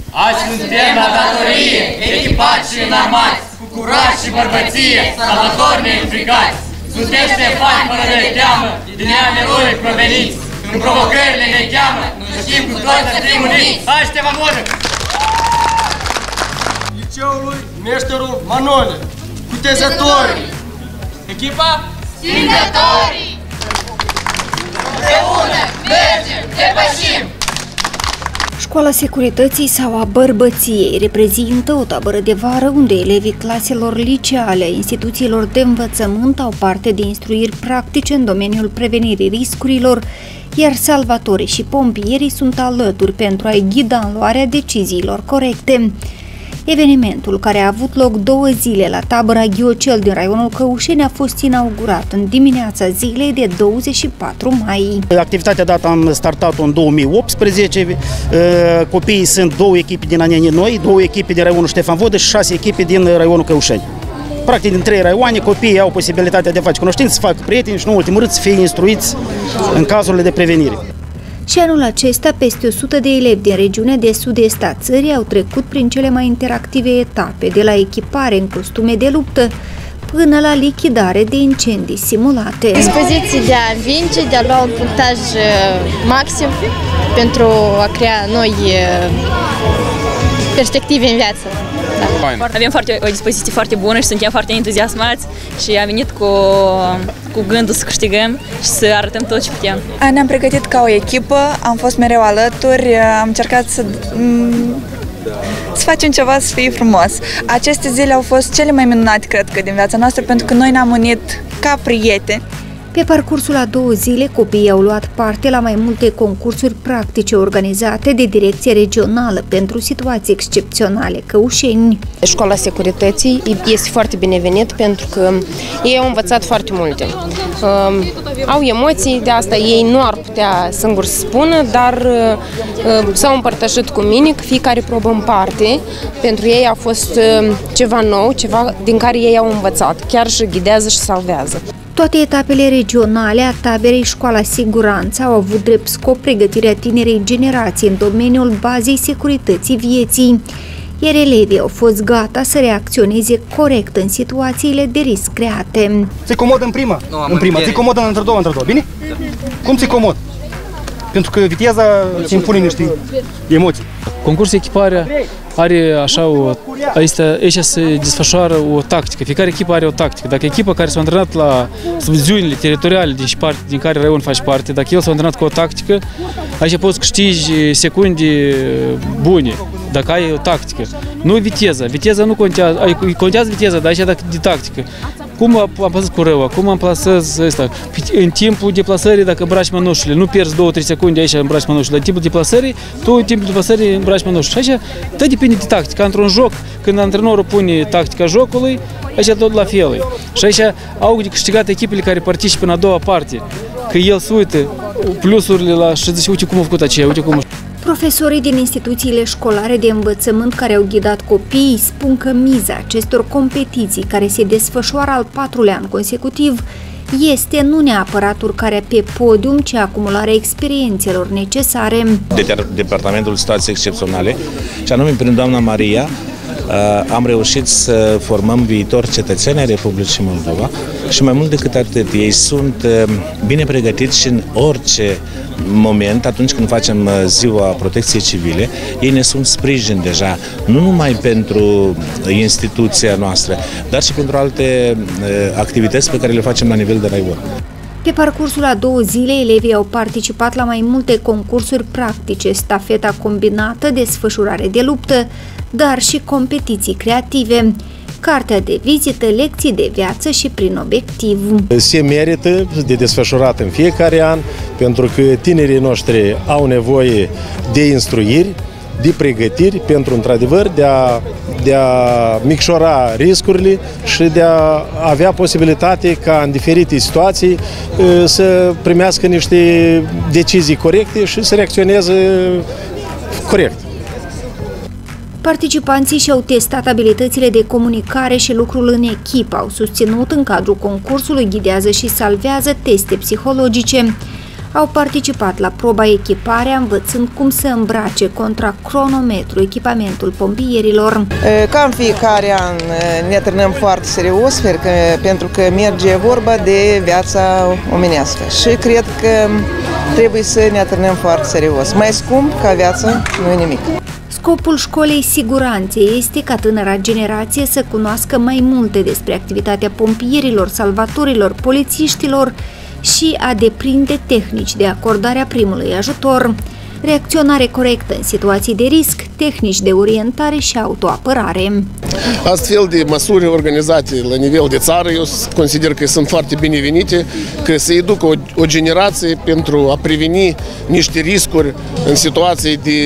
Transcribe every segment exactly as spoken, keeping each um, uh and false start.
Azi suntem la datorie, echipați și înarmați, cu curaj și bărbăție, salvatori neînfricați. Suntem ștefani fără de teamă, din neam eroi proveniți. Când provocările ne cheamă, nu știm cu toți să fim uniți. Hai, Ștefan Modă! Liceului Meșterul Manole, Cutezătorii. Echipa? Stingătorii! Împreună mergem, depășim! Școala Securității sau a Bărbăției reprezintă o tabără de vară unde elevii claselor liceale a instituțiilor de învățământ au parte de instruiri practice în domeniul prevenirii riscurilor, iar salvatorii și pompierii sunt alături pentru a-i ghida în luarea deciziilor corecte. Evenimentul, care a avut loc două zile la tabăra Ghiocel din raionul Căușeni, a fost inaugurat în dimineața zilei de douăzeci și patru mai. Activitatea dată am startat-o în două mii optsprezece. Copiii sunt două echipe din Aneni Noi, două echipe din raionul Ștefan Vodă și șase echipe din raionul Căușeni. Practic, din trei raioane, copiii au posibilitatea de a face cunoștință, să facă prieteni și, în ultimul rând, să fie instruiți în cazurile de prevenire. Și anul acesta, peste o sută de elevi din regiunea de sud-est a țării au trecut prin cele mai interactive etape, de la echipare în costume de luptă până la lichidare de incendii simulate. Dispoziții de a învinge, de a lua un punctaj maxim pentru a crea noi perspective în viață. Da. Avem foarte, o dispoziție foarte bună și suntem foarte entuziasmați și am venit cu, cu gândul să câștigăm și să arătăm tot ce putem. Ne-am pregătit ca o echipă, am fost mereu alături, am încercat să, să facem ceva să fie frumos. Aceste zile au fost cele mai minunate, cred că, din viața noastră, pentru că noi ne-am unit ca prieteni. Pe parcursul a două zile, copiii au luat parte la mai multe concursuri practice organizate de Direcția Regională pentru Situații Excepționale Căușeni. Școala Securității este foarte binevenit pentru că ei au învățat foarte multe. Uh, au emoții, de asta ei nu ar putea singur să spună, dar uh, s-au împărtășit cu mine că fiecare probă în parte. Pentru ei a fost uh, ceva nou, ceva din care ei au învățat, chiar și ghidează și salvează. Toate etapele regionale a taberei Școala Siguranță au avut drept scop pregătirea tinerei generații în domeniul bazei securității vieții, iar elevii au fost gata să reacționeze corect în situațiile de risc create. Ți-i comod în prima? No, în prima. Ți-i comod în între două, între două. Bine? Cum ți-i comod? Pentru că viteza îți impune niște emoții. Concursul echiparea are așa o, aici, aici se desfășoară o tactică, fiecare echipă are o tactică. Dacă echipa care s-a antrenat la subdiviziunile teritoriale din, parte, din care raion faci parte, dacă el s-a antrenat cu o tactică, aici poți câștigi secunde bune, dacă ai o tactică. Nu viteza, viteza nu contează, contează viteza, dar aici dacă de tactică. Cum am plasat cu rău, cum am plasat ăsta, în timpul deplasării, dacă îmbraci mănușile, nu pierzi două trei secunde aici îmbraci mănușile, în timpul deplasării, tu în timpul deplasării îmbraci mănușile. Și aici tot depinde de tactică. Într-un joc, când antrenorul pune tactica jocului, aici tot la fel. Și aici au de câștigat echipele care participă în a doua parte, că el se uită plusurile la și zice, uite cum a făcut aceea, uite cum. Profesorii din instituțiile școlare de învățământ care au ghidat copiii spun că miza acestor competiții, care se desfășoară al patrulea an consecutiv, este nu neapărat urcarea pe podium, ci acumularea experiențelor necesare. De Departamentul Situații Excepționale, și anume prin doamna Maria, am reușit să formăm viitor cetățeni ai Republicii Moldova și mai mult decât atât, ei sunt bine pregătiți și în orice moment, atunci când facem ziua protecției civile, ei ne sunt sprijin deja, nu numai pentru instituția noastră, dar și pentru alte activități pe care le facem la nivel de raion. Pe parcursul a două zile, elevii au participat la mai multe concursuri practice, stafeta combinată, desfășurare de luptă, dar și competiții creative, cartea de vizită, lecții de viață și prin obiectiv. Se merită de desfășurat în fiecare an, pentru că tinerii noștri au nevoie de instruiri, de pregătiri pentru, într-adevăr, de a, de a micșora riscurile și de a avea posibilitate ca în diferite situații să primească niște decizii corecte și să reacționeze corect. Participanții și-au testat abilitățile de comunicare și lucrul în echipă, au susținut în cadrul concursului Ghidează și Salvează teste psihologice. au participat la proba echiparea, învățând cum să îmbrace contra cronometru echipamentul pompierilor. Ca în fiecare an ne antrenăm foarte serios, pentru că merge vorba de viața omenească și cred că trebuie să ne antrenăm foarte serios. Mai scump ca viața nu e nimic. Scopul școlii siguranței este ca tânăra generație să cunoască mai multe despre activitatea pompierilor, salvatorilor, polițiștilor și a deprinde tehnici de acordare a primului ajutor, reacționare corectă în situații de risc, tehnici de orientare și autoapărare. Astfel de măsuri organizate la nivel de țară, eu consider că sunt foarte binevenite, că se educă o, o generație pentru a preveni niște riscuri în situații de,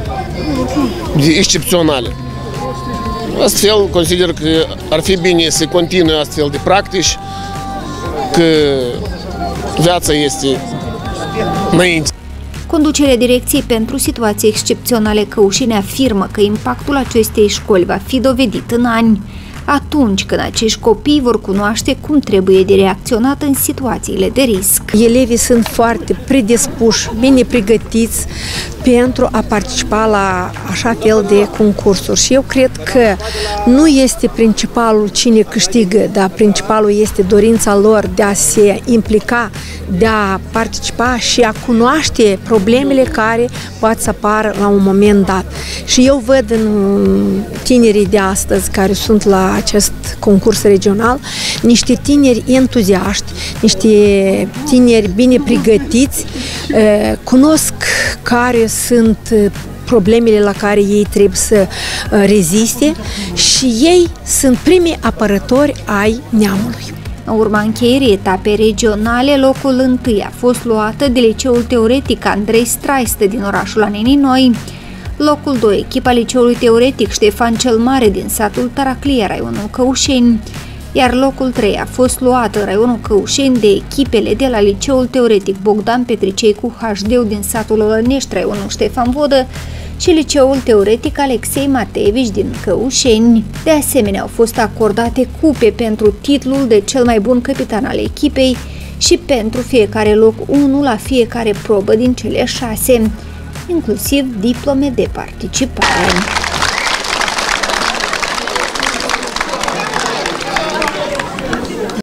de excepționale. Astfel, consider că ar fi bine să continue astfel de practici, că viața este înainte. Conducerea Direcției pentru Situații Excepționale Căușeni afirmă că impactul acestei școli va fi dovedit în ani, atunci când acești copii vor cunoaște cum trebuie de reacționat în situațiile de risc. Elevii sunt foarte predispuși, bine pregătiți pentru a participa la așa fel de concursuri și eu cred că nu este principalul cine câștigă, dar principalul este dorința lor de a se implica, de a participa și a cunoaște problemele care pot să apară la un moment dat. Și eu văd în tinerii de astăzi care sunt la acest concurs regional niște tineri entuziaști, niște tineri bine pregătiți, cunosc care sunt problemele la care ei trebuie să reziste și ei sunt primii apărători ai neamului. În urma încheierii etapei regionale, locul întâi a fost luată de Liceul Teoretic Andrei Straistă din orașul Anenii Noi. Locul doi, echipa Liceului Teoretic Ștefan cel Mare din satul Taraclia, raionul Căușeni, iar locul trei a fost luat în raionul Căușeni de echipele de la Liceul Teoretic Bogdan Petricei cu H D din satul Olănești, raionul Ștefan Vodă, și Liceul Teoretic Alexei Mateevici din Căușeni. De asemenea, au fost acordate cupe pentru titlul de cel mai bun capitan al echipei și pentru fiecare loc unu la fiecare probă din cele șase, inclusiv diplome de participare.